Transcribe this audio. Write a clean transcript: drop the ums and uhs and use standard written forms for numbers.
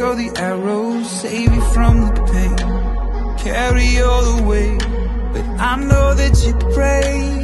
throw the arrows, save you from the pain, carry all the weight. But I know that you pray